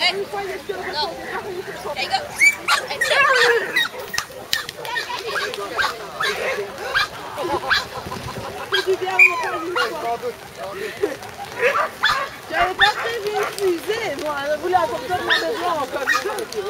J'avais pas prévu une fusée, moi. Je voulais apporter mon bébé en comme ça.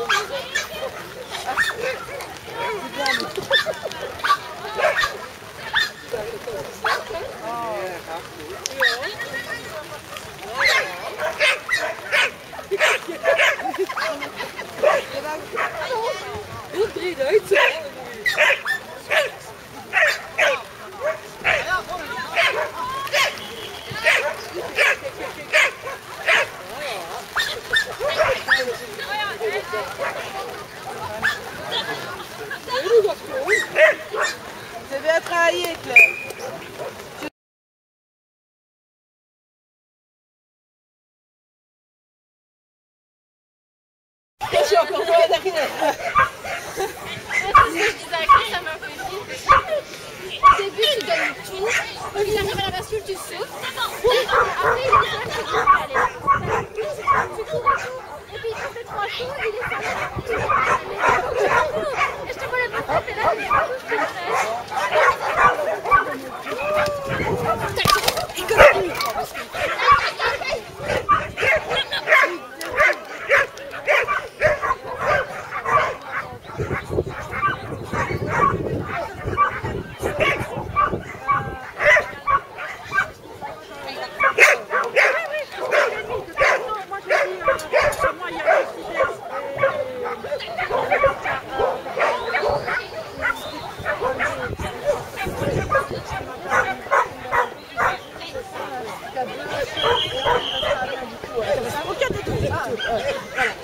C'est bien travaillé, Claire. Je suis encore pas derrière. C'est ce que je disais à Claire, ça m'a fait rire. Au début, tu donnes tout, puis j'arrive à la bascule, tu souffles. Après, il est seul, tu dis, allez, tu cours et tout. Et puis, tu fais 3 tours, il est seul, tu dis, allez, et je te vois le passer, t'es là, je te Voilà.